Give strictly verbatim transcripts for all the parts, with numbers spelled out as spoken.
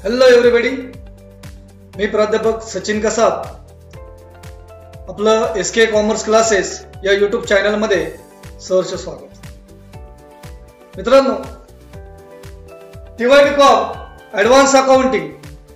Hello everybody, मी प्राध्यापक सचिन कसाब आपलं S K commerce classes या यूट्यूब चॅनल मध्ये सहर्ष स्वागत. मित्रांनो, TY B com advance accounting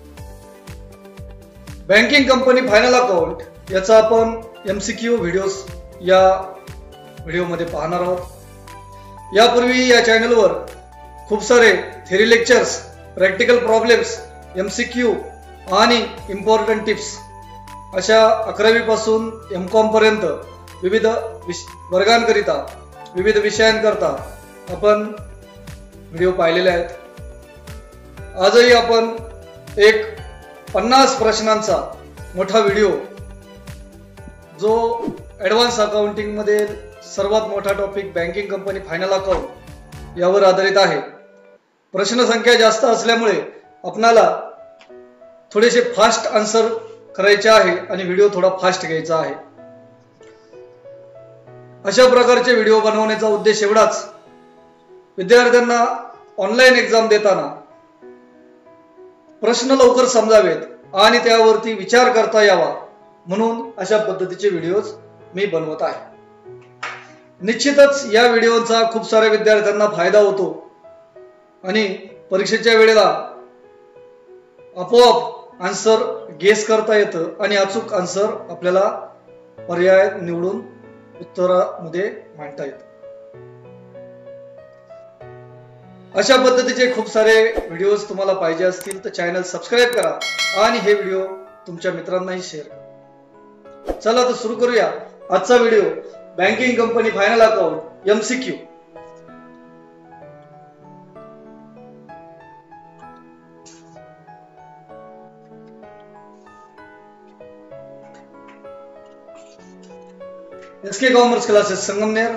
banking company final account याचा आपण एमसीक्यू व्हिडिओज या व्हिडिओमध्ये पाहणार आहोत. यापूर्वी या चॅनलवर खूप सारे theory lectures, practical problems, MCQ आणि इम्पॉर्टंट टिप्स अशा अकरावी पासून एम कॉम पर्यंत विविध वर्गांकरिता विविध विषयांकरता आपण व्हिडिओ पाहिलेले आहेत. आजही आपण एक पन्नास प्रश्नांचा मोठा व्हिडिओ, जो ॲडव्हान्स अकाउंटिंग मध्ये सर्वात मोठा topic banking company final account यावर आधारित आहे. प्रश्न संख्या जास्त असल्यामुळे आपणाला थोडेसे फास्ट आन्सर करायचे आहे आणि व्हिडिओ थोडा फास्ट घ्यायचा आहे. अशा प्रकारचे व्हिडिओ बनवण्याचा उद्देश एवढाच, विद्यार्थ्यांना ऑनलाईन एक्झाम देताना प्रश्न लवकर समजावेत आणि त्यावरती विचार करता यावा म्हणून अशा पद्धतीचे व्हिडिओज मी बनवत आहे. निश्चितच या व्हिडिओचा खूप साऱ्या विद्यार्थ्यांना फायदा होतो आणि परीक्षेच्या वेळेला आपोआप आन्सर गेस करता येतं आणि अचूक आन्सर आपल्याला पर्याय निवडून उत्तरामध्ये मांडता येतं. अशा पद्धतीचे खूप सारे व्हिडिओज तुम्हाला पाहिजे असतील तर चॅनल सबस्क्राईब करा आणि हे व्हिडिओ तुमच्या मित्रांनाही शेअर करा. चला तर सुरू करूया आजचा video, banking company final account MCQ. S K commerce classes Sangamner,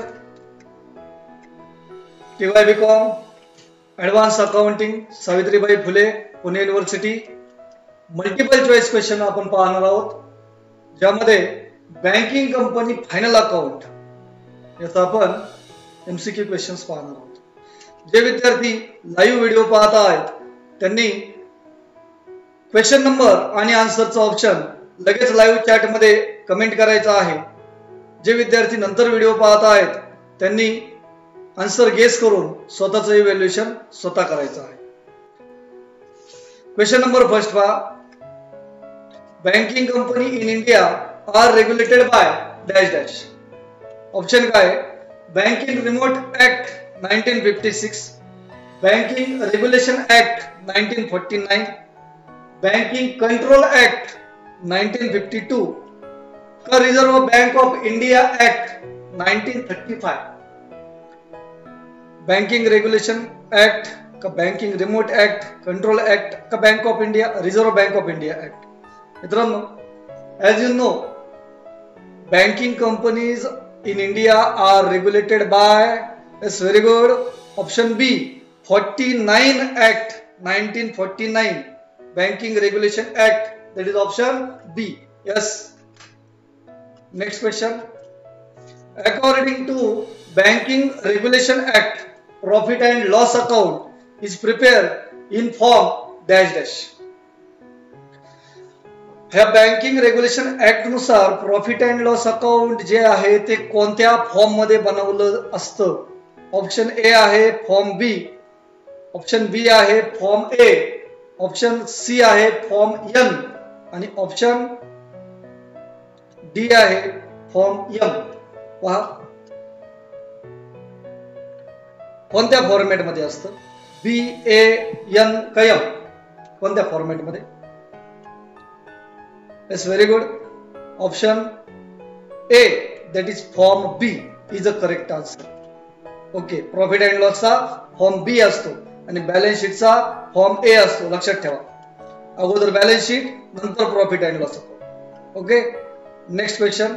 TY B com advance accounting Savitribai Phule Pune university. Multiple choice question आपण पाहणार आहोत, ज्यामध्ये बँकिंग कंपनी फायनल अकाउंट याचा आपण एमसीक्यू क्वेश्चन्स पाहणार आहोत. जे विद्यार्थी लाईव्ह व्हिडिओ पाहत आहेत त्यांनी क्वेश्चन नंबर आणि आन्सरचा ऑप्शन लगेच लाईव्ह चॅट मध्ये कमेंट करायचा आहे. जे विद्यार्थी नंतर व्हिडिओ पाहत आहेत त्यांनी आन्सर गेस करून स्वतःचं इव्हॅल्युएशन स्वतः करायचं आहे. क्वेश्चन नंबर फर्स्ट पहा. Banking company in India are regulated by dash dash. Option काय? Banking remote act nineteen fifty six, banking regulation act nineteen forty nine, banking control act nineteen fifty two का reserve bank of India act nineteen thirty five. Banking regulation act का banking remote act, control act का bank of India, reserve bank of India act. मित्रांनो, as you know, banking companies in India are regulated by, it's very good, option B, forty nine act nineteen forty nine, banking regulation act, that is option B. Yes. Next question. According to Banking Regulation Act, profit and loss account is prepared in form dash dash. ह्या banking regulation act नुसार profit and loss account जे आहे ते कोणत्या form मध्ये बनवलं असतं? Option A आहे फॉर्म बी, ऑप्शन बी आहे फॉर्म ए, ऑप्शन सी आहे फॉर्म एन आणि ऑप्शन डी आहे फॉर्म एम. पहा कोणत्या फॉर्मॅट मध्ये असतं? बी, ए, एन का एम? कोणत्या फॉर्मॅट मध्ये? It's very good, option A, that is form B is a correct answer. Okay, profit and लॉसचा फॉर्म बी असतो आणि बॅलन्स शीटचा फॉर्म ए असतो. लक्षात ठेवा, अगोदर बॅलन्स शीट, नंतर profit and loss account. Okay, next question.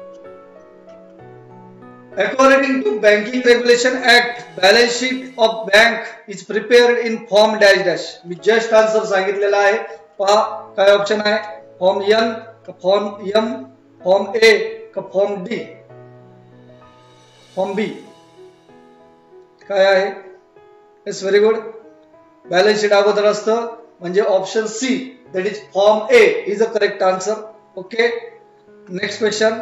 According to Banking Regulation Act, balance sheet of bank is prepared in form dash dash. मी just answer सांगितलेला आहे. पहा काय ऑप्शन आहे? फॉर्म एन का फॉर्म एम, फॉर्म ए का form D? Form B. काय आहे? It's very good, balance sheet अगोदर असतं, म्हणजे option C that is form A is a correct answer. Okay, next question.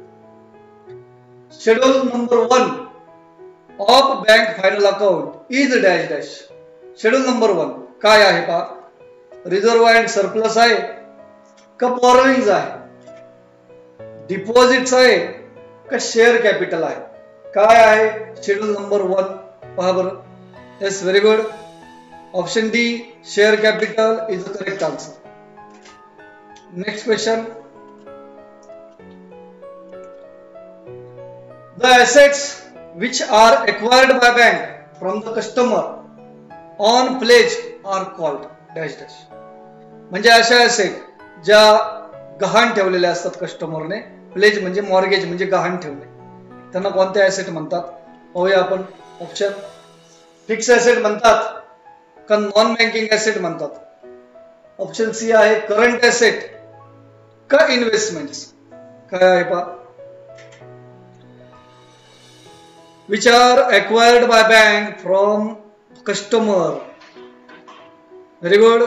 Schedule number one of bank final account is dash dash. Schedule number one काय आहे पहा. Reserve and surplus आहे का बॉरोइंग्ज आहे, deposits आहे का शेअर कॅपिटल आहे, काय आहे शेड्यूल नंबर वन पहा बरं. Yes, very good. Option D share capital is the correct answer. Next question. The assets which are acquired by bank from the customer on pledge are called dash dash. म्हणजे अशा asset ज्या गहाण ठेवलेल्या असतात कस्टमरने. Pledge म्हणजे mortgage म्हणजे गहाण ठेवणे, त्यांना कोणते ऍसेट म्हणतात पाहूया आपण. ऑप्शन फिक्स ऍसेट म्हणतात का नॉन बँकिंग ऍसेट म्हणतात. ऑप्शन सी आहे करंट ऍसेट का इन्व्हेस्टमेंट्स. काय आहे पहा. which are acquired by bank from customer. Very good.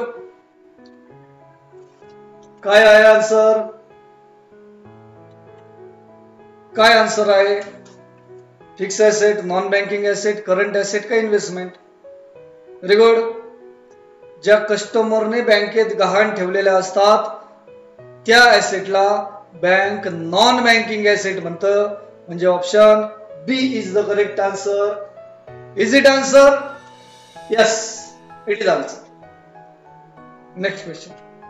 काय आहे आन्सर, काय आन्सर आहे. Fix asset, non banking asset, current asset का इन्व्हेस्टमेंट. Very good. ज्या कस्टमरने बँकेत गहाण ठेवलेल्या असतात त्या ऍसेटला बँक नॉन बँकिंग ऍसेट म्हणतं, म्हणजे option B is the correct answer. Is it answer? Yes, it is answer. Next question.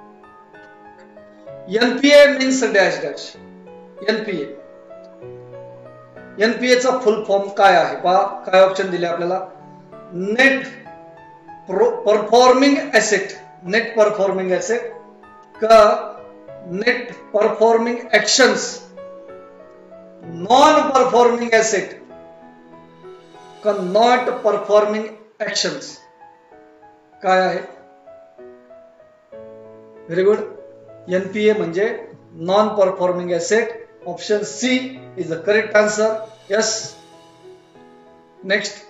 N P A means dash dash. N P A. N P A चा फुल form काय आहे पहा. काय option दिले आपल्याला. Net performing asset, net performing asset का net performing actions, non performing asset का not performing actions. काय आहे. Very good. एनपीए म्हणजे non performing asset. Option C is the correct answer. Yes. Next.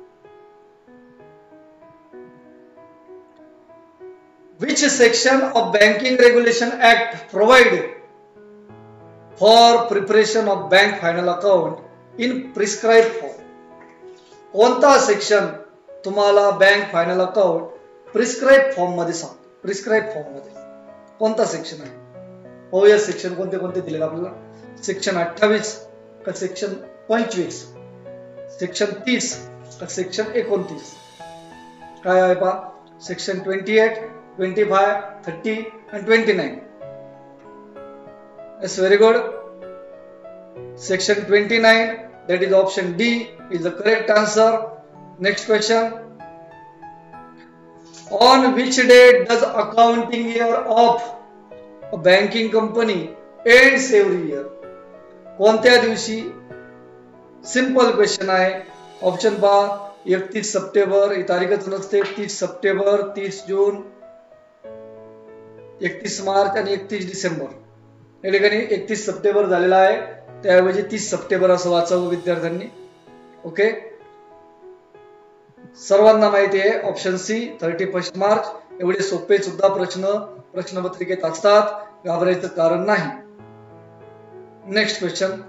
Which section of Banking Regulation Act provide for preparation of bank final account in prescribed form? कोणता section तुम्हाला bank final account prescribe form मध्ये सांगतो. Prescribe form मध्ये कोणता section आहे. हो, या section कोणते कोणते दिले आपल्याला. सेक्शन अठ्ठावीस का सेक्शन पंचवीस, सेक्शन तीस का सेक्शन एकोणतीस. काय आहे पहा. Section twenty eight, twenty five, thirty and twenty-nine. Yes, very good. Section twenty-nine, that is option D is the correct answer. Next question. On which date does accounting year of a banking company ends every year? कोणत्या दिवशी. Simple question आहे. Option पहा. एकतीस September, ही तारीखच नसते. तीस September, तीस जून, एकतीस मार्च आणि एकतीस डिसेंबर. या ठिकाणी एकतीस सप्टेंबर झालेला आहे, त्याऐवजी तीस सप्टेंबर असं वाचावं विद्यार्थ्यांनी. ओके, सर्वांना माहिती आहे option C thirty first March. एवढे सोपे सुद्धा प्रश्न प्रश्नपत्रिकेत असतात, घाबरायचं कारण नाही. Next question.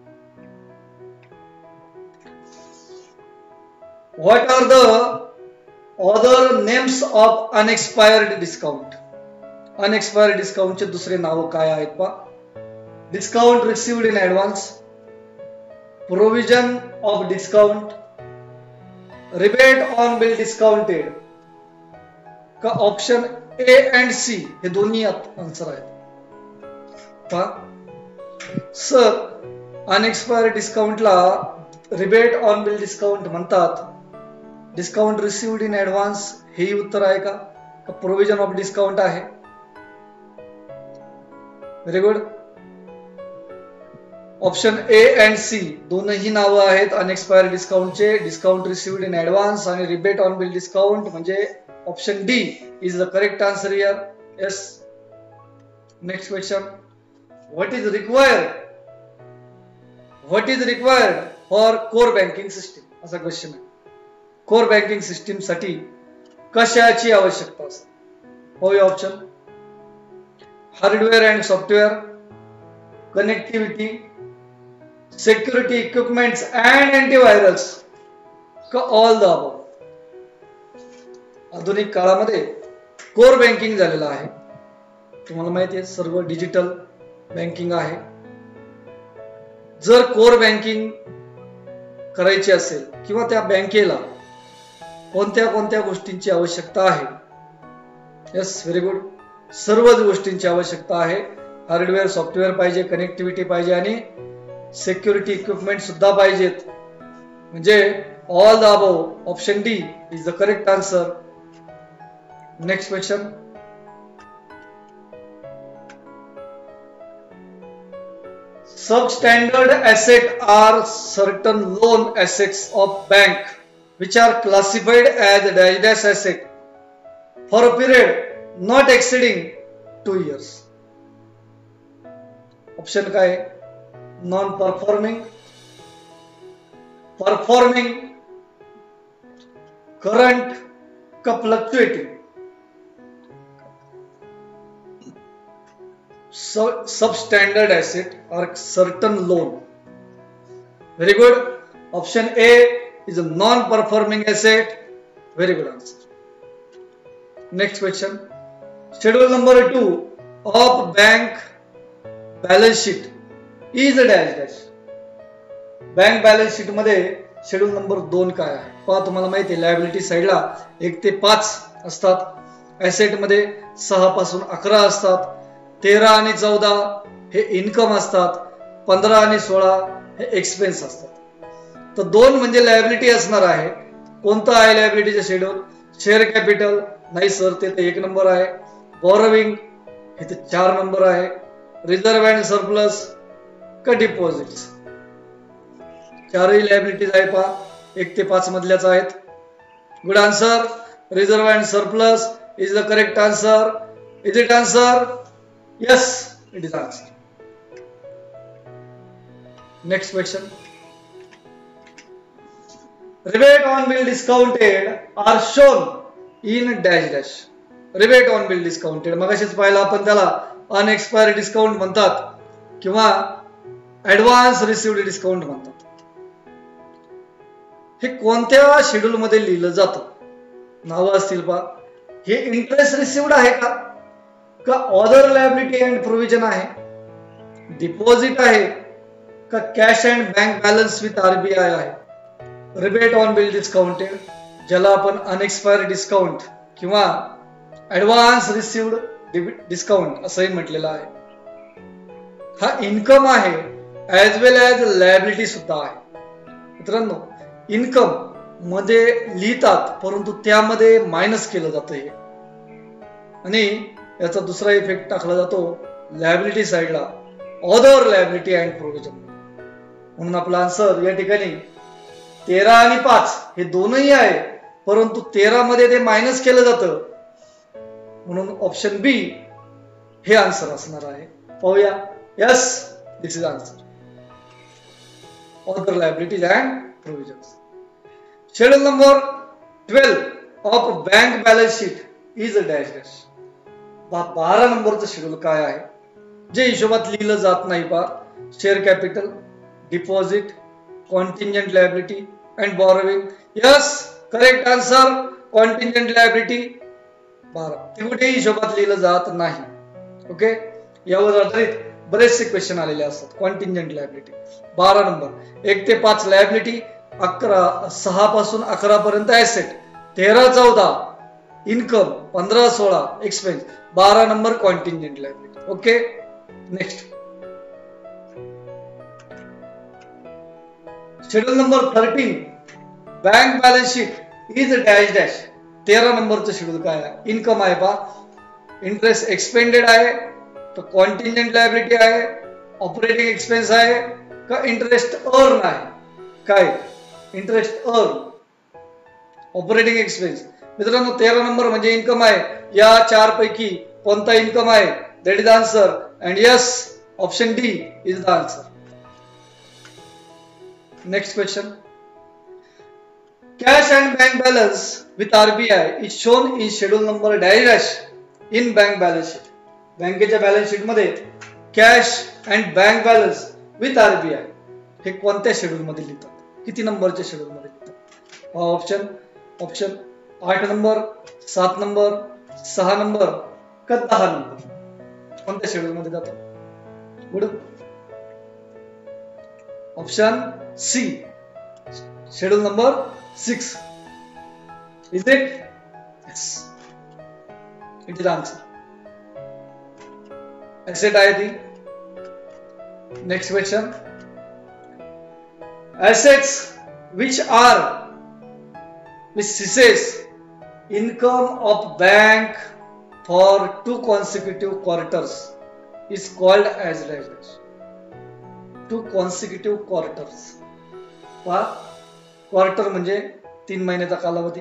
What are the other names of unexpired discount. Unexpired डिस्काउंटचे दुसरे नाव काय आहेत पहा. Discount received in advance, provision of discount, rebate on bill discounted का ऑप्शन ए अँड सी हे दोन्ही आन्सर आहेत पहा. सर, अनएक्सपायर्ड डिस्काउंटला रिबेट ऑन बिल डिस्काउंट म्हणतात. डिस्काउंट रिसिव्ड इन ऍडव्हान्स हे उत्तर आहे का, प्रोव्हिजन ऑफ डिस्काउंट आहे. Very good. Option A and C दोनही नावं आहेत अनएक्सपायर्ड डिस्काउंटचे. डिस्काउंट रिसिव्ड इन ऍडव्हान्स आणि रिबेट ऑन बिल डिस्काउंट, म्हणजे option D is the correct answer here. Yes. Next question. What is required what is required for core banking system, असा question आहे. Core banking system साठी कशाची आवश्यकता असते. पाहूया option. Hardware and software, connectivity, security equipments and antivirus, का all the above. आधुनिक काळामध्ये कोर बँकिंग झालेलं आहे. तुम्हाला माहिती आहे सर्व डिजिटल बँकिंग आहे. जर कोर बँकिंग करायची असेल किंवा त्या बँकेला कोणत्या कोणत्या गोष्टींची आवश्यकता आहे. Yes, very good. सर्वच गोष्टींची आवश्यकता आहे. हार्डवेअर सॉफ्टवेअर पाहिजे, कनेक्टिव्हिटी पाहिजे आणि सिक्युरिटी इक्विपमेंट सुद्धा पाहिजेत. म्हणजे all the above, option D is the correct answer. Next question. Substandard asset are certain loan assets of bank which are classified as dash dash asset for a period not exceeding two years. Option काय आहे? Non performing, performing, current का fluctuating. Substandard asset or certain loan. Very good. Option A is a non-performing asset. Very good answer. Next question. Schedule number two of bank balance sheet is a dash dash. Bank balance sheet मध्ये schedule number दोन काय आहे? पहा, तुम्हाला माहिती आहे liability साइडला एक ते पाच असतात. ऍसेट मध्ये सहा पासून अकरा असतात. तेरा आणि चौदा हे इन्कम असतात. पंधरा आणि सोळा हे एक्सपेन्स असतात. तर दोन म्हणजे लायबिलिटी असणार आहे. कोणतं आहे लायबिलिटीचं शेड्यूल? शेअर कॅपिटल नाही सर, ते तर एक नंबर आहे. बॉरोविंग हे तर चार नंबर आहे. रिझर्व्ह अँड सरप्लस का डिपॉझिट्स? चारही लायबिलिटीज आहे पहा, एक ते पाच मधल्याच आहेत. Good answer. Reserve and surplus is the correct answer. Is it answer? Yes, it is answer. Next question. Rebate on bill discounted are shown in dash dash. Rebate on bill discounted मगाशीच पाहिलं आपण, त्याला unexpired discount म्हणतात किंवा advance received discount म्हणतात. हे कोणत्या schedule मध्ये लिहिलं जातं? नावं असतील पहा. हे इंटरेस्ट रिसिव्ड आहे का? का ऑदर लायबिलिटी अँड प्रोव्हिजन आहे? डिपॉझिट आहे का cash and bank balance with RBI आहे? रिबेट ऑन बिल डिस्काउंटेड, ज्याला आपण अनएक्सपायर्ड डिस्काउंट किंवा ऍडव्हान्स रिसिव्ड डिस्काउंट असंही म्हटलेलं आहे. हा इन्कम आहे ऍज वेल ऍज लायबिलिटी सुद्धा आहे. मित्रांनो, इन्कम मध्ये लिहितात परंतु त्यामध्ये मायनस केलं जातं हे, आणि याचा दुसरा इफेक्ट टाकला जातो लायबिलिटी साइडला, ऑदर लायबिलिटी अँड प्रोव्हिजन. म्हणून आपला आन्सर या ठिकाणी तेरा आणि पाच हे दोनही आहे, परंतु तेरा मध्ये ते मायनस केलं जातं, म्हणून ऑप्शन बी हे आन्सर असणार आहे. पाहूया. Yes, this is answer. Other liabilities and provisions. Schedule number twelve of bank balance sheet is a dash dash. बारा नंबरचं शेड्यूल काय आहे जे हिशोबात लिहिलं जात नाही? पहा, share capital, deposit, contingent liability and borrowing. Yes, correct answer. Contingent liability बारा, ते कुठेही हिशोबात लिहिलं जात नाही. ओके, यावर आधारित बरेचसे क्वेश्चन आलेले असतात. कॉन्टिंजंट लायबिलिटी बारा नंबर. एक ते पाच लायबिलिटी, अकरा सहा पासून अकरा पर्यंत ऍसेट, तेरा चौदा इन्कम, पंधरा सोळा एक्सपेन्स, बारा number contingent liability. Okay, next. Schedule number thirteen bank balance sheet is dash dash. तेरा नंबरचं शेड्यूल काय आहे? इन्कम आहे पहा, इंटरेस्ट एक्सपेंडेड आहे तर कॉन्टिंजेंट लायबिलिटी आहे, ऑपरेटिंग एक्सपेन्स आहे का इंटरेस्ट अर्न आहे? काय? Interest earn, operating expense. मित्रांनो, तेरा नंबर म्हणजे इन्कम आहे. या चार पैकी कोणता इन्कम आहे? That is answer. And yes, option D is the answer. Next question. Cash and bank balance with RBI is shown in schedule number dash dash in bank balance sheet, बँकेच्या balance sheet मध्ये cash and bank balance with RBI हे कोणत्या schedule मध्ये लिहितात, किती नंबरच्या schedule मध्ये लिहितात? ऑप्शन ऑप्शन आठ नंबर, सात नंबर, सहा नंबर का दहा नंबर, कोणत्या शेड्यूल मध्ये जातात? Good. Option C, schedule number six. Is it? Yes, it is answer. Asset आहे ती. Next question. Assets which are which ceases income of bank for two consecutive quarters is called as dash. Two consecutive quarters. पहा, quarter म्हणजे तीन महिन्याचा कालावधी.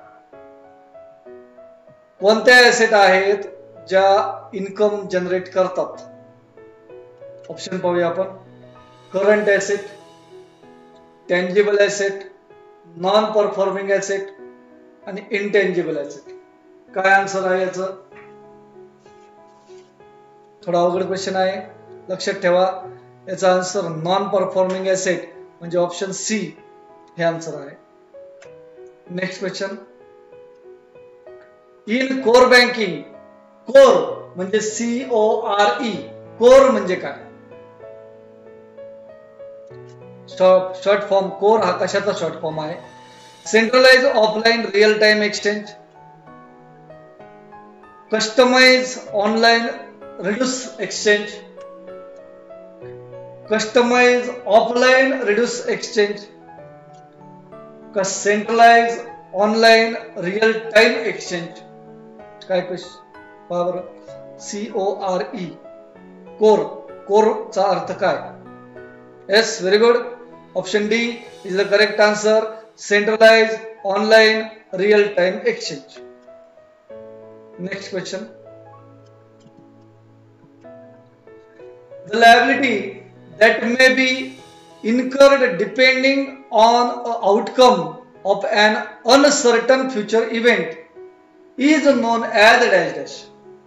कोणत्या asset आहेत ज्या इन्कम जनरेट करतात? ऑप्शन पाहूया आपण. Current asset, tangible asset, non performing asset आणि इनटँजिबल ऍसेट. काय आन्सर आहे याचं? थोडा अवघड क्वेश्चन आहे, लक्षात ठेवा. याचा आन्सर नॉन परफॉर्मिंग ऍसेट म्हणजे ऑप्शन सी हे आन्सर आहे. Next question. In core banking, core म्हणजे C O R E, core म्हणजे काय? शॉर्ट फॉर्म कोर हा कशाचा शॉर्ट फॉर्म आहे? Centralise offline real time exchange, customise online reduce exchange, customise offline reduce exchange का centralise online real time exchange? काय question पहा बरं. C O R E, core, कोरचा अर्थ काय? Yes, very good. Option D is the correct answer. Centralise online real time exchange. Next question. The liability that may be incurred depending on an outcome of an uncertain future event is known as dash dash.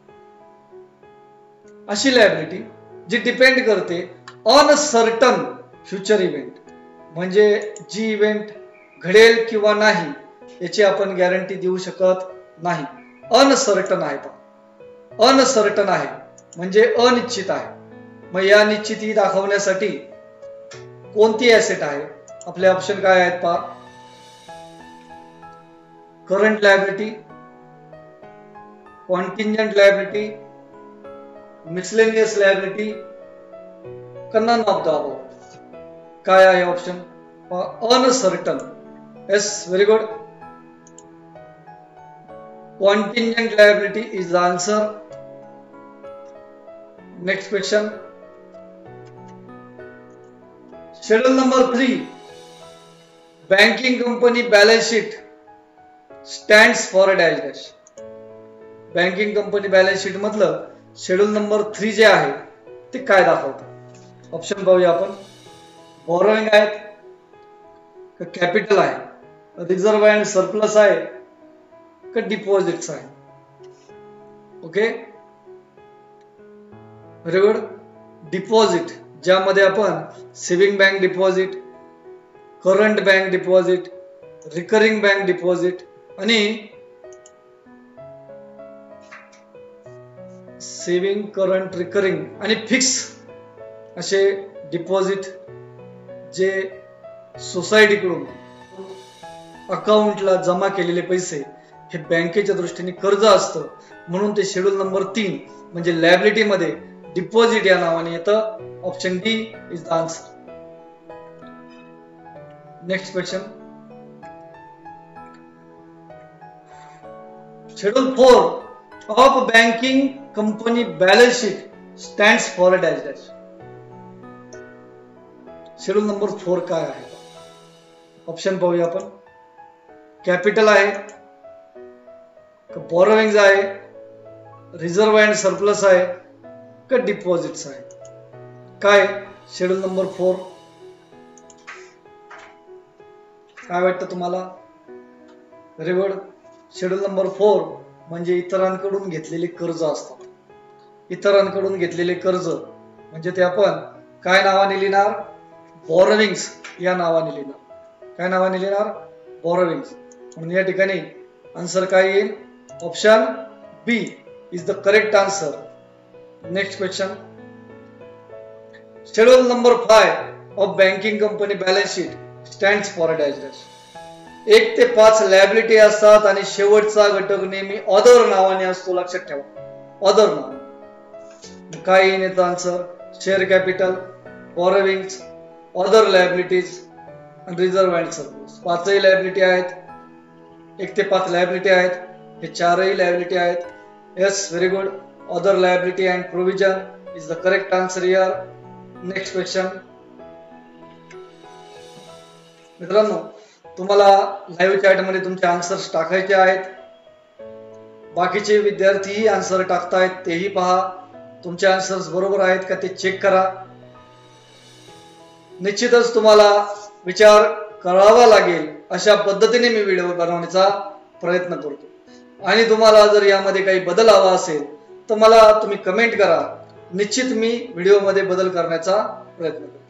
अशी liability जी depend करते uncertain future event, म्हणजे जी event घडेल किंवा नाही याची आपण गॅरंटी देऊ शकत नाही. अनसर्टन आहे, अनसर्टन आहे म्हणजे अनिश्चित आहे. मग या निश्चिती दाखवण्यासाठी कोणती ऍसेट आहे? आपले ऑप्शन काय आहेत पहा. Current liability, contingent liability, miscellaneous liability, none of the above. काय आहे option? Uncertain. Yes, very good. Contingent liability is the answer. Next question. Schedule number three, banking company balance sheet stands for dash dash. Banking company balance sheet मधलं schedule number three जे आहे ते काय दाखवतं? Option पाहूया आपण. Borrowing आहेत का कॅपिटल आहे, रिझर्व अँड सरप्लस आहे का डिपॉझिट्स आहे? Okay, very good. डिपॉझिट, ज्यामध्ये आपण saving bank deposit, current bank deposit, recurring bank deposit आणि सेव्हिंग, करंट, रिकरिंग आणि फिक्स असे डिपॉझिट जे सोसायटीकडून अकाउंटला जमा केलेले पैसे हे बँकेच्या दृष्टीने कर्ज असतं, म्हणून ते शेड्यूल नंबर तीन म्हणजे लायबिलिटी मध्ये डिपॉझिट या नावाने येतं. Option D is the answer. Next question. Schedule four of banking company balance sheet stands for dash dash. Schedule number four काय आहे? ऑप्शन पाहूया आपण. कॅपिटल आहे का बॉरोइंग्स आहे, रिझर्व अँड सरप्लस आहे का डिपॉझिट्स आहे? काय शेड्यूल नंबर फोर? काय वाटतं तुम्हाला? Very good. Schedule number four म्हणजे इतरांकडून घेतलेले कर्ज असतात. इतरांकडून घेतलेले कर्ज म्हणजे ते आपण काय नावाने लिहिणार? बॉरोविंग्स या नावाने लिहिणार. काय नावाने लिहिणार? बॉरोविंग्स. म्हणून या ठिकाणी आन्सर काय येईल? Option B is the correct answer. Next question. Schedule number five of banking company balance sheet stands for dash dash. एक ते पाच लायबिलिटी असतात आणि शेवटचा घटक नेहमी ऑदर नावाने असतो. लक्षात ठेवा, ऑदर नाव. काय येईल याचा answer? Share capital, borrowings, other liabilities आणि रिझर्व्ह अँड सरप्लस. पाचही लायबिलिटी आहेत. एक ते पाच लायबिलिटी आहेत. हे चारही लायबिलिटी आहेत. Yes, very good. Other liability and provision is the correct answer here. Next question. मित्रांनो, तुम्हाला लाईव्ह चॅट मध्ये तुमचे आन्सर्स टाकायचे आहेत. बाकीचे विद्यार्थीही आन्सर टाकतायत, तेही पहा. तुमचे आन्सर्स बरोबर आहेत का ते चेक करा. निश्चितच तुम्हाला विचार करावा लागेल अशा पद्धतीने मी व्हिडिओ बनवण्याचा प्रयत्न करतो. आणि तुम्हाला जर यामध्ये काही बदल हवा असेल तर मला तुम्ही कमेंट करा. निश्चित मी व्हिडिओ मध्ये बदल करण्याचा प्रयत्न करतो.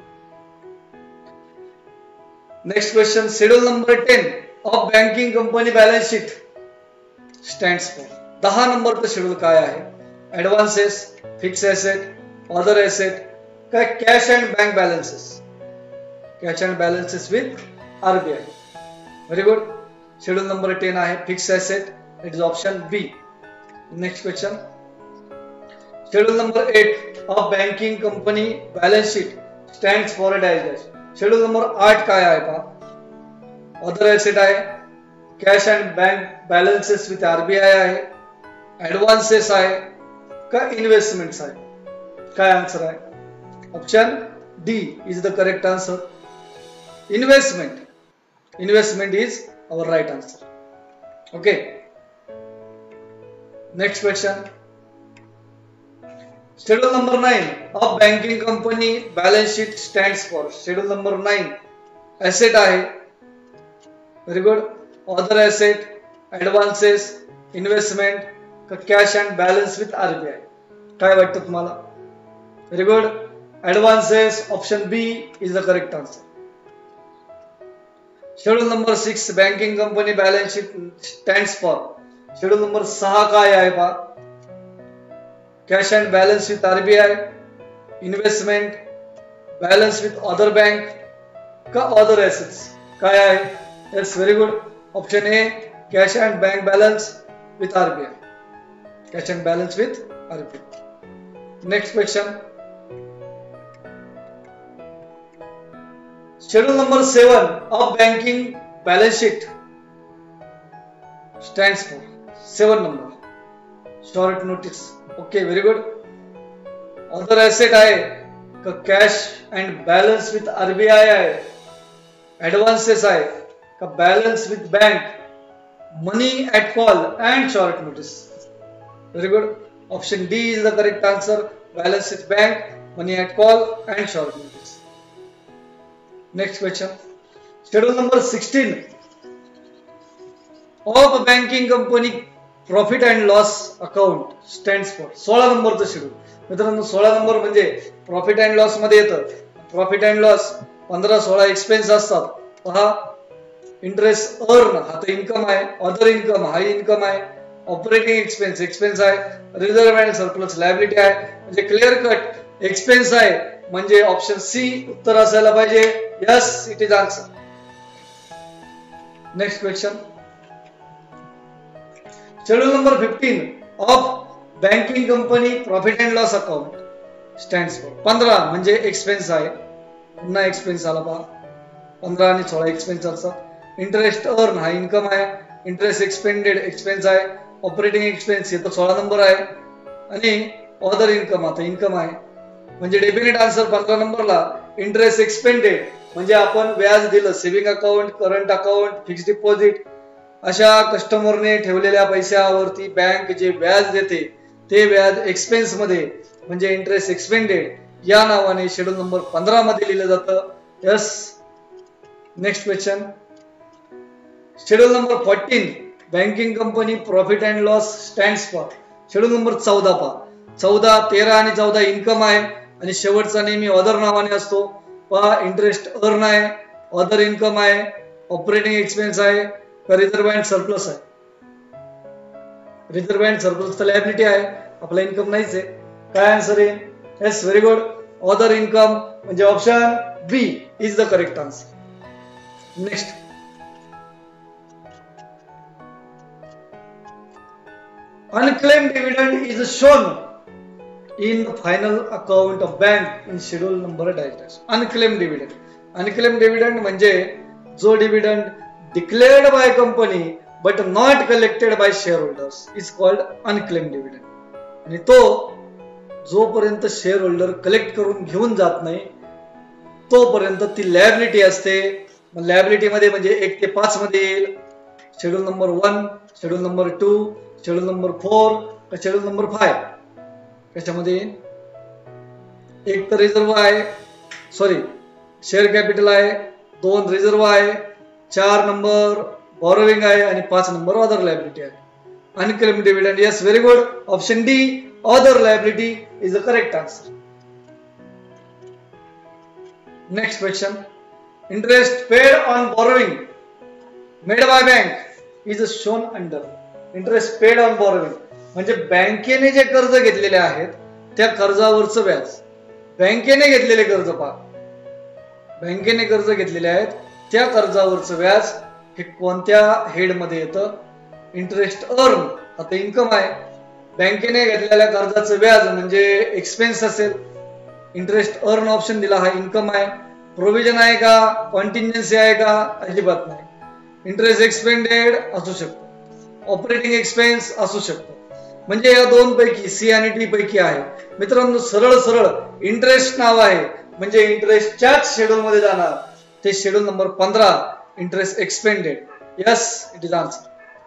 Next question. Schedule number ten of banking company balance sheet stands for. दहा नंबरचं शेड्यूल काय आहे? Advances, fix asset, other asset, काय cash and bank balances? Cash and balances with RBI. Very good. Schedule number ten आहे fix asset. It is option B. Next question. Schedule number eight of banking company balance sheet stands for dash dash. Schedule number आठ काय आहे पहा? Other asset आहे, cash and bank balances with RBI आहे, advances आहे का investments आहे? काय आन्सर आहे? Option D is the correct answer. Investment. Investment is our right answer. Okay. Next question. Schedule number nine of banking company balance sheet stands for. Schedule number nine asset आहे. Very good. Other asset, advances, investment का cash and balance with RBI? काय वाटतं तुम्हाला? Very good. Advances. Option B is the correct answer. Schedule number six banking company balance sheet stands for. Schedule number सहा काय आहे पहा? Cash and balance with RBI, investment, balance with other bank का other assets? काय आहे? Yes, very good. Option A cash and bank balance with RBI. Cash and balance with RBI. Next question. Schedule number seven of banking balance sheet stands for. Seven number short notice. Okay, very good. Other asset आहे का cash and balance with RBI आहे, advances आहे का balance with bank, money at call and short notice? Very good. Option D is the correct answer. Balance with bank, money at call and short notice. Next question. Schedule number sixteen of banking company profit and loss account stands for. सोळा नंबरचं schedule. मित्रांनो, सोळा number म्हणजे profit and loss मध्ये येतं. Profit and loss पंधरा सोळा expense असतात. पहा, इंटरेस्ट अर्न हा तर इन्कम आहे, अदर इन्कम हा इन्कम आहे, ऑपरेटिंग एक्सपेन्स एक्सपेन्स आहे, रिझर्व्ह अँड सरप्लस लायबिलिटी आहे. म्हणजे क्लिअर कट एक्सपेन्स आहे. म्हणजे ऑप्शन सी उत्तर असायला पाहिजे. Yes, it is answer. Next question. Schedule number fifteen of banking company profit and loss account stands for. पंधरा म्हणजे एक्सपेन्स आहे. पुन्हा एक्सपेन्स आला पहा. पंधरा आणि सोळा एक्सपेन्स असतात. इंटरेस्ट अर्न हा इन्कम आहे, इंटरेस्ट एक्सपेंडेड एक्सपेन्स आहे, ऑपरेटिंग एक्सपेन्स हे तर सोळा नंबर आहे आणि अदर इन्कम आता इन्कम आहे. म्हणजे डेफिनेट आन्सर पंधरा नंबरला इंटरेस्ट एक्सपेंडेड म्हणजे आपण व्याज दिलं. Saving account, current account, fix deposit अशा कस्टमरने ठेवलेल्या पैशावरती बँक जे व्याज देते ते व्याज एक्सपेन्स मध्ये म्हणजे इंटरेस्ट एक्सपेंडेड या नावाने शेड्यूल नंबर पंधरा मध्ये लिहिलं जातं. Yes. Next question. Schedule number fourteen banking company profit and loss stands for. Schedule number चौदा पहा. चौदा, तेरा आणि चौदा इन्कम आहे आणि शेवटचा नेहमी अदर नावाने असतो. पहा इंटरेस्ट अर्न आहे, अदर इन्कम आहे, ऑपरेटिंग एक्सपेन्स आहे का रिझर्व्ह अँड सरप्लस आहे. रिझर्व्ह अँड सरप्लस तर लायबिलिटी आहे, आपला इन्कम नाहीच आहे. काय आन्सर आहे? Yes, very good. Other income म्हणजे option B is the correct answer. Next, unclaimed dividend is shown in the final account of bank in schedule number dash dash. Unclaimed dividend. Unclaimed dividend म्हणजे जो dividend declared by company but not collected by shareholders is called unclaimed dividend. आणि तो जोपर्यंत share holder collect करून घेऊन जात नाही तोपर्यंत ती लायबिलिटी असते. लायबिलिटी मध्ये म्हणजे एक ते पाच मध्ये येईल. Schedule number one, schedule number two, schedule number four, schedule number five. त्याच्यामध्ये एक तर रिझर्व आहे, सॉरी शेअर कॅपिटल आहे, दोन रिझर्व आहे, चार नंबर बॉरोविंग आहे आणि पाच नंबर अदर लायबिलिटी आहे. Unclaimed dividend. Yes, very good. Option D other liability is the correct answer. Next question. Interest paid on borrowing made by bank is shown under. Interest paid on borrowing म्हणजे बँकेने जे कर्ज घेतलेले आहेत त्या कर्जावरचं व्याज. बँकेने घेतलेले कर्ज पहा, बँकेने कर्ज घेतलेले आहेत त्या कर्जावरचं व्याज हे कोणत्या हेड मध्ये येतं? Interest earn. आता इन्कम आहे, बँकेने घेतलेल्या कर्जाचं व्याज म्हणजे एक्सपेन्स असेल. इंटरेस्ट अर्न ऑप्शन दिला, हा इन्कम आहे. प्रोव्हिजन आहे का? कॉन्टिंजन्सी आहे का? अजिबात नाही. इंटरेस्ट एक्सपेंडेड असू शकतो, ऑपरेटिंग एक्सपेन्स असू शकतो. म्हणजे या दोन पैकी सी आणि डी पैकी आहे. मित्रांनो सरळ सरळ इंटरेस्ट नाव आहे म्हणजे इंटरेस्टच्याच शेड्यूल मध्ये जाणार. ते शेड्यूल नंबर पंधरा interest expended. Yes, it is answer.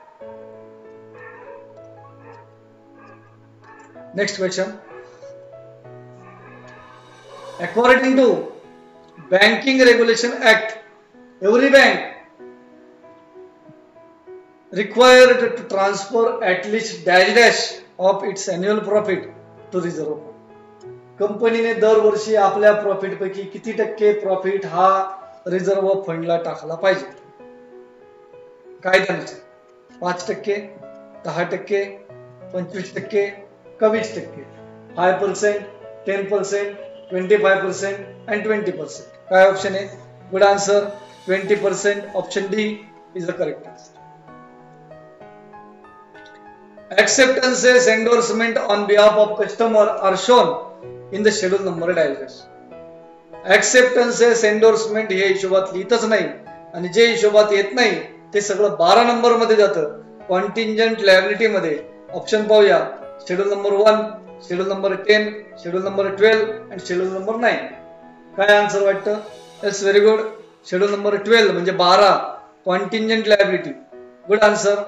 Next question. According to banking regulation act every bank required to transfer at least dash dash of its annual profit to reserve fund. कंपनीने दरवर्षी आपल्या profit पैकी किती टक्के profit हा reserve फंडला टाकला पाहिजे? कायद्यानुसार पाच टक्के, दहा टक्के, पंचवीस टक्के का वीस टक्के? Five percent, ten percent, twenty five percent and twenty percent. काय ऑप्शन आहे? Good answer, twenty percent. Option D is the correct answer. Acceptances endorsement on behalf of customer are shown in the schedule number dash. Acceptances endorsement हे हिशोबात लिहितच नाही आणि जे हिशोबात येत नाही ते सगळं बारा नंबर मध्ये जातं कॉन्टिंजंट लायबिलिटी मध्ये. ऑप्शन पाहूया. Schedule number one, schedule number ten, schedule number twelve and schedule number nine. काय आन्सर वाटतं? Yes, very good. Schedule number twelve म्हणजे बारा contingent liability. Good answer.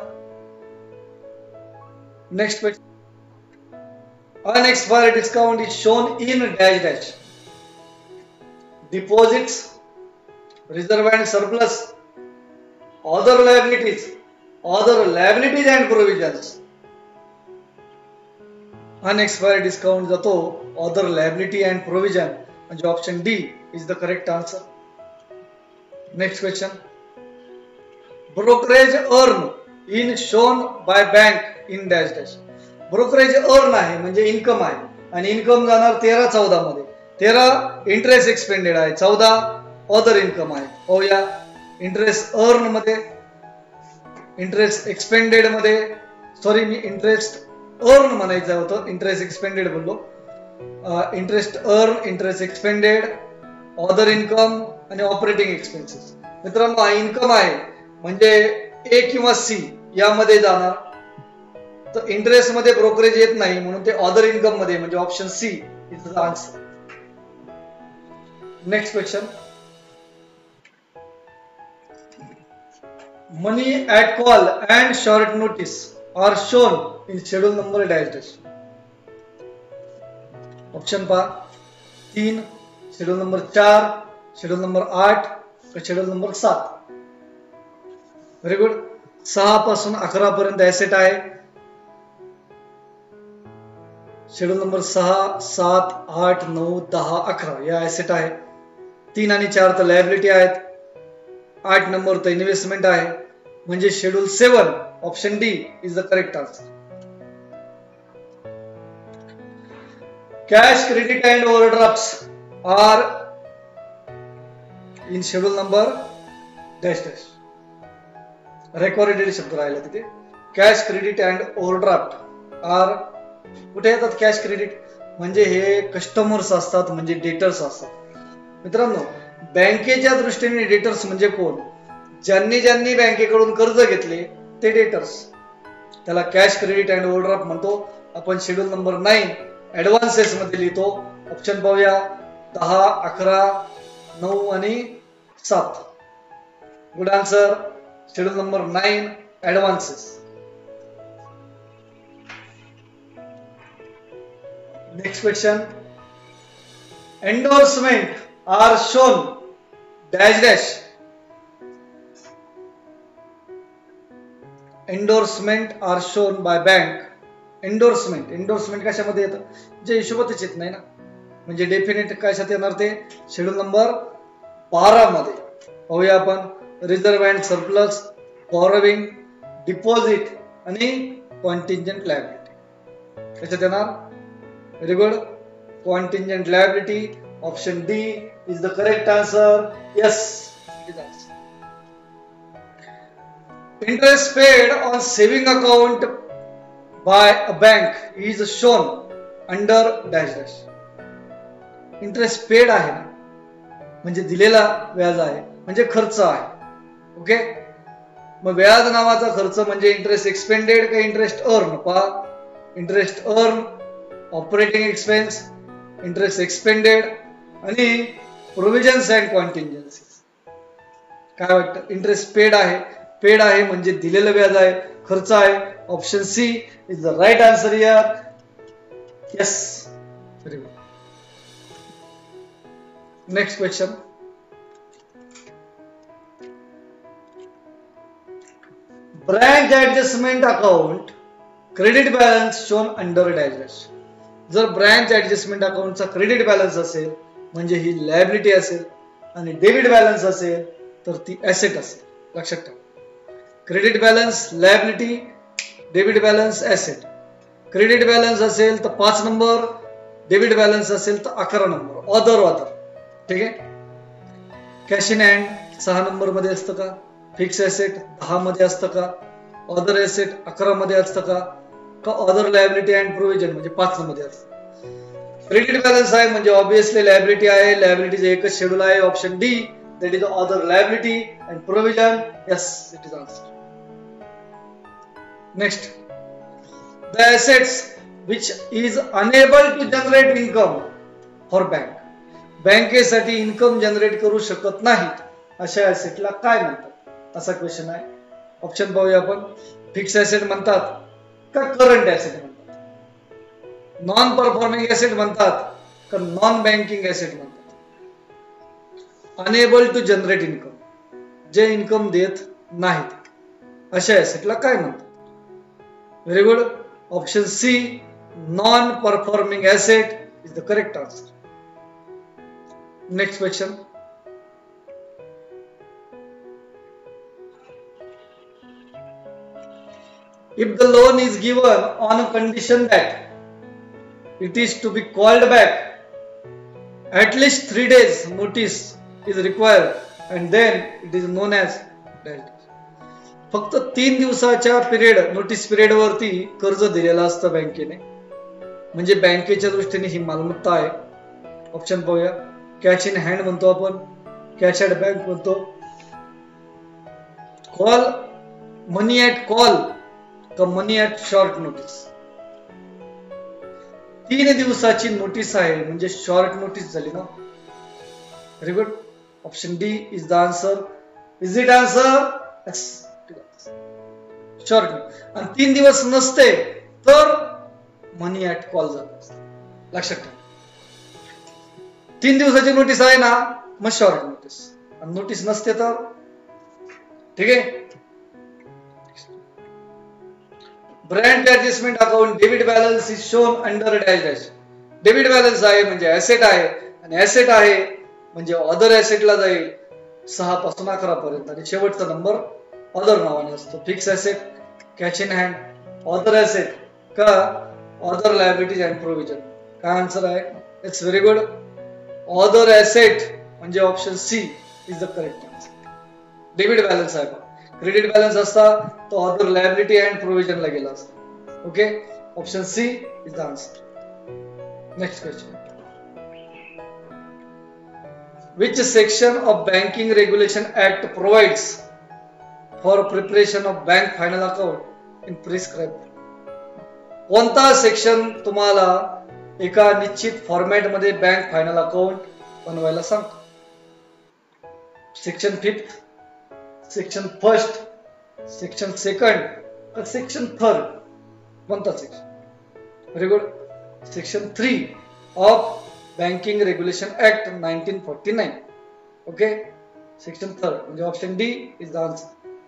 Next question. Unexpired discount is shown in dash dash. Deposits, reserve and surplus, other liabilities, other liabilities and provisions. Unexpired discount जातो other liability and provision म्हणजे option D is the correct answer. Next question. Brokerage earn in shown by bank in dash dash. Brokerage earn आहे म्हणजे income आहे आणि income जाणार तेरा चौदा मध्ये. तेरा इंटरेस्ट एक्सपेंडेड आहे, चौदा अदर इन्कम आहे. पाहूया. इंटरेस्ट अर्न मध्ये, इंटरेस्ट एक्सपेंडेड मध्ये, सॉरी मी इंटरेस्ट अर्न म्हणायचं होतं, इंटरेस्ट एक्सपेंडेड बोललो. Interest earn, interest expended, other income आणि ऑपरेटिंग एक्सपेन्सेस. मित्रांनो हा इन्कम आहे म्हणजे ए किंवा सी यामध्ये जाणार. तर इंटरेस्ट मध्ये ब्रोकरेज येत नाही म्हणून ते अदर इन्कम मध्ये म्हणजे option C is the answer. Next question. Money at call and short notice are shown in schedule number dash dash. Option पहा. तीन, शेड्यूल नंबर चार, शेड्यूल नंबर आठ, शेड्यूल नंबर सात. Very good. सहा पासून अकरा पर्यंत ऍसेट आहे. शेड्यूल नंबर सहा, सात, आठ, नऊ, दहा, अकरा या ऍसेट आहे. तीन आणि चार तर लायबिलिटी आहेत. आठ नंबर तर इन्व्हेस्टमेंट आहे. म्हणजे schedule seven option D is the correct answer. Cash, credit and overdrafts are in schedule number dash dash. Recorded शब्द राहिला तिथे. Cash, credit and overdraft are कुठे येतात? कॅश, क्रेडिट म्हणजे हे कस्टमर्स असतात, म्हणजे डेटर्स असतात. मित्रांनो, बँकेच्या दृष्टीने डेटर्स म्हणजे कोण? ज्यांनी ज्यांनी बँकेकडून कर्ज घेतले ते डेटर्स. त्याला कॅश, क्रेडिट अँड ओव्हरड्राफ्ट म्हणतो. आपण शेड्यूल नंबर नाईन ऍडव्हान्सेस मध्ये लिहितो. ऑप्शन पाहूया. दहा, अकरा, नऊ आणि सात. Good answer. Schedule number nine advances. Next question. Endorsement are shown dash dash. Endorsement are shown by bank. Endorsement endorsement कशामध्ये येतं? जे हिशोबातच येत नाही ना, म्हणजे डेफिनेट कशात येणार ते? शेड्यूल नंबर बारा मध्ये. पाहूया आपण. Reserve and surplus, borrowing, deposit आणि कॉन्टिंजंट लायबिलिटी कशात येणार? Very good. Contingent liability option D is the correct answer. Yes, it is answer. Interest paid on saving account by a bank is shown under dash dash. Interest paid आहे ना, म्हणजे दिलेला व्याज आहे, म्हणजे खर्च आहे. ओके, मग व्याज नावाचा खर्च म्हणजे इंटरेस्ट एक्सपेंडेड का इंटरेस्ट अर्न? पहा, interest earn, operating expense, interest expended आणि प्रोव्हिजन्स अँड कॉन्टिंजन्सीज. काय वाटतं? इंटरेस्ट पेड आहे. पेड आहे म्हणजे दिलेलं व्याज आहे, खर्च आहे. Option C is the right answer here. Yes, very good. Next question. Branch adjustment account credit balance shown under dash dash. जर ब्रँच ऍडजस्टमेंट अकाउंटचा क्रेडिट बॅलन्स असेल म्हणजे ही लायबिलिटी असेल, आणि डेबिट बॅलन्स असेल तर ती ऍसेट असेल. लक्षात ठेवा. Credit balance liability, debit balance asset. Credit balance असेल तर पाच नंबर, डेबिट बॅलन्स असेल तर अकरा नंबर. Other other. ठीक आहे. कॅश इन हँड सहा नंबर मध्ये असतं का? फिक्स ऍसेट दहा मध्ये असतं का? ऑदर ऍसेट अकरा मध्ये असतं का? का ऑदर लायबिलिटी अँड प्रोव्हिजन म्हणजे पाच मध्ये असतं? क्रेडिट बॅलन्स आहे म्हणजे ऑब्विसली लायबिलिटी आहे. लायबिलिटीचे एकच शेड्यूल आहे. Option D, that is the other liability and provision. Yes, it is answer. Next, the assets which is unable to generate income for bank. बँकेसाठी इन्कम जनरेट करू शकत नाहीत अशा ऍसेटला काय म्हणतात? असा क्वेश्चन आहे. ऑप्शन पाहूया आपण. फिक्स ऍसेट म्हणतात का करंट ऍसेट म्हणतात? नॉन परफॉर्मिंग ऍसेट म्हणतात का नॉन बँकिंग ऍसेट म्हणतात? अनेबल टू जनरेट इन्कम, जे इन्कम देत नाहीत अशा ऍसेटला काय म्हणतात? Very good. Option C, non performing asset is the correct answer. Next question. If the loan is given on a condition that it is to be called back at least three days notice is required and then it is known as debt. फक्त तीन दिवसाच्या period notice period वरती कर्ज दिलेलं असतं बँकेने, म्हणजे बँकेच्या दृष्टीने ही मालमत्ता आहे. ऑप्शन पाहूया. कॅश इन हँड म्हणतो आपण, कॅश ॲट बँक म्हणतो, कॉल मनी ॲट कॉल का मनी ॲट शॉर्ट नोटीस. तीन दिवसाची नोटीस आहे म्हणजे शॉर्ट नोटीस झाली ना. Very good. Option D is the answer. Is it answer? Yes, short. आणि तीन दिवस नसते तर मनी ॲट कॉल जात. लक्षात ठेवा. तीन दिवसाची नोटीस आहे ना मग शॉर्ट नोटीस, आणि नोटीस नसते तर ठीक आहे. Brand adjustment account debit balance is shown under dash dash. Debit balance आहे म्हणजे ऍसेट आहे आणि ऍसेट आहे म्हणजे अदर ऍसेटला जाईल सहा पासून अकरा पर्यंत आणि शेवटचा नंबर अदर नावाने असतो. Fix asset, cash in hand, other asset का अदर लायबिलिटीज अँड प्रोव्हिजन. काय आन्सर आहे? It's very good. Other asset म्हणजे option C is the correct answer. Debit balance आहे, क्रेडिट बॅलन्स असता तो अदर लायबिलिटी अँड प्रोव्हिजनला गेला असता. Okay, option C is the answer. Next question. Which section of Banking Regulation Act provides for preparation of bank final account in prescribed? कोणता section तुम्हाला एका निश्चित फॉर्मॅट मध्ये बँक फायनल अकाउंट बनवायला सांगतो? Section fifth, section first, section second, section third? कोणता section? Very good. Section three of banking regulation act nineteen forty nine. Okay, section third म्हणजे option D is the answer.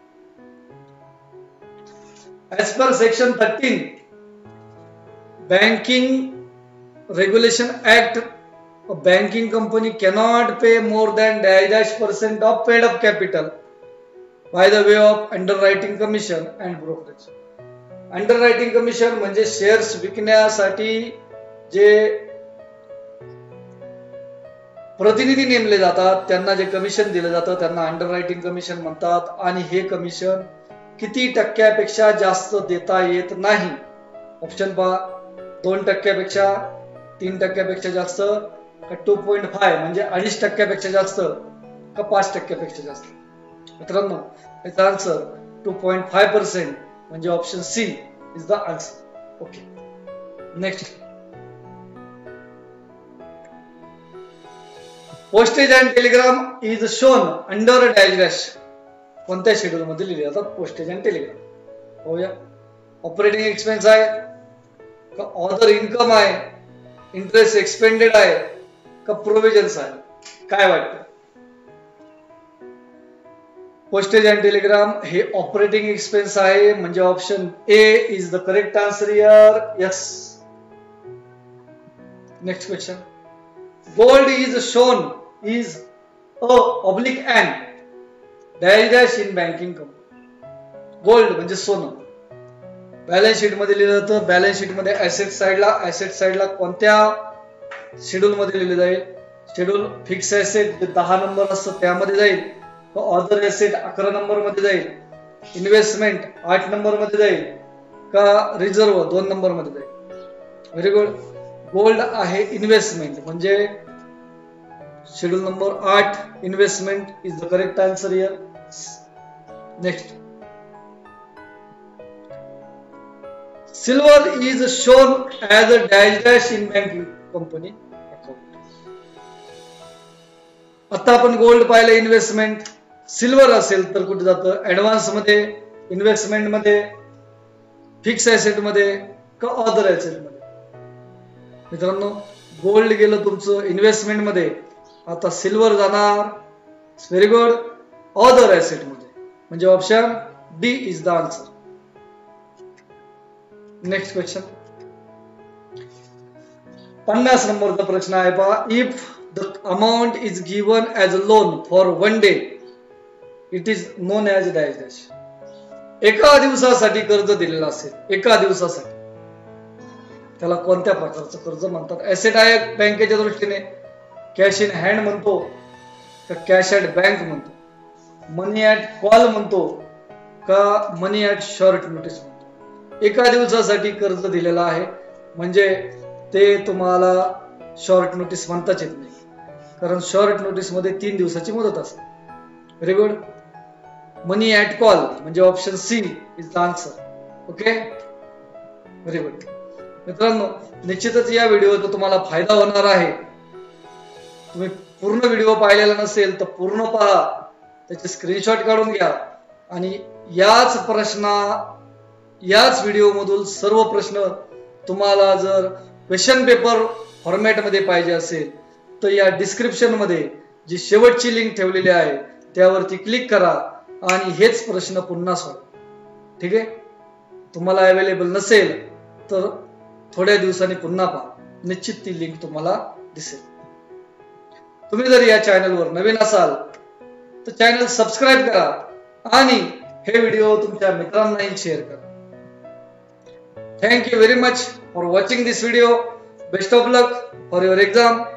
As per section thirteen Banking Regulation Act, a banking company cannot pay more than dash dash percent of paid up capital by the way of underwriting commission and brokerage. Underwriting commission म्हणजे shares विकण्यासाठी जे प्रतिनिधी नेमले जातात त्यांना जे commission दिलं जातं त्यांना अंडररायटिंग कमिशन म्हणतात. आणि हे कमिशन किती टक्क्यापेक्षा जास्त देता येत नाही? ऑप्शन पहा. दोन टक्क्यापेक्षा, तीन टक्क्यापेक्षा जास्त, का टू पॉईंट फाय म्हणजे अडीच टक्क्यापेक्षा जास्त, का पाच टक्क्यापेक्षा जास्त? मित्रांनो याचा answer two point five percent म्हणजे option C is the answer. Okay, next. Postage and telegram is shown under dash dash. कोणत्या शेड्यूल मध्ये लिहिले जातात पोस्टेज अँड टेलिग्राम? होऊया. ऑपरेटिंग एक्सपेन्स आहे का अदर इन्कम आहे, इंटरेस्ट एक्सपेंडेड आहे का प्रोव्हिजन्स आहे? काय वाटतं? पोस्टेज अँड टेलिग्राम हे ऑपरेटिंग एक्सपेन्स आहे म्हणजे option A is the correct answer here. Yes. Next question. Gold is shown is a oblique and dash dash in banking company. Gold म्हणजे सोनं. बॅलन्स शीट मध्ये लिहिलं जातं. बॅलन्स शीट मध्ये asset साइडला, ऍसेट साइडला कोणत्या शेड्यूल मध्ये लिहिले जाईल? शेड्यूल फिक्स ऍसेट जे दहा नंबर असतं त्यामध्ये जाईल, अदर ऍसेट अकरा नंबर मध्ये जाईल, इन्व्हेस्टमेंट आठ नंबर मध्ये जाईल, का रिझर्व दोन नंबर मध्ये जाईल? Very good. गोल्ड आहे इन्व्हेस्टमेंट म्हणजे शेड्यूल नंबर आठ investment is the correct answer here. Next. Silver is shown as a dash dash in banking company account. आता आपण गोल्ड पाहिलं इन्व्हेस्टमेंट. सिल्वर असेल तर कुठे जातं? ऍडव्हान्स मध्ये, इन्व्हेस्टमेंट मध्ये, फिक्स ऍसेट मध्ये का अदर ऍसेट मध्ये? मित्रांनो गोल्ड गेलं तुमचं इन्व्हेस्टमेंट मध्ये, आता सिल्वर जाणार व्हेरी गुड अदर ऍसेट मध्ये म्हणजे option D is the answer. Next question. पन्नास नंबरचा प्रश्न आहे पहा. If the amount is given as a loan for one day it is known as dash dash. एका दिवसासाठी कर्ज दिलेलं असेल, एका दिवसासाठी, त्याला कोणत्या प्रकारचं कर्ज म्हणतात? ऍसेट आहे बँकेच्या दृष्टीने, कॅश इन हँड म्हणतो का कॅश ऍट बँक म्हणतो, मनी ऍट कॉल म्हणतो का मनी ऍट शॉर्ट नोटीस म्हणतो? एका दिवसासाठी कर्ज दिलेला आहे म्हणजे ते तुम्हाला शॉर्ट नोटीस म्हणताच येत नाही, कारण शॉर्ट नोटीस मध्ये तीन दिवसाची मुदत असते. Very good. Money at call म्हणजे option C is the answer. Okay, very good. मित्रांनो निश्चितच या व्हिडिओचा तुम्हाला फायदा होणार आहे. तुम्ही पूर्ण व्हिडिओ पाहिलेला नसेल तर पूर्ण पहा, त्याचे स्क्रीनशॉट काढून घ्या आणि याच प्रश्न याच व्हिडिओ मधून सर्व प्रश्न तुम्हाला जर क्वेश्चन पेपर फॉर्मॅट मध्ये पाहिजे असेल तर या डिस्क्रिप्शन मध्ये जी शेवटची लिंक ठेवलेली आहे त्यावरती क्लिक करा आणि हेच प्रश्न पुन्हा सोडवा. ठीक आहे. तुम्हाला अवेलेबल नसेल तर थोड्या दिवसांनी पुन्हा पहा, निश्चित ती लिंक तुम्हाला दिसेल. तुम्ही जर या चॅनलवर नवीन असाल तर चॅनल सबस्क्राईब करा आणि हे व्हिडिओ तुमच्या मित्रांनाही शेअर करा. Thank you very much for watching this video. Best of luck for your exam.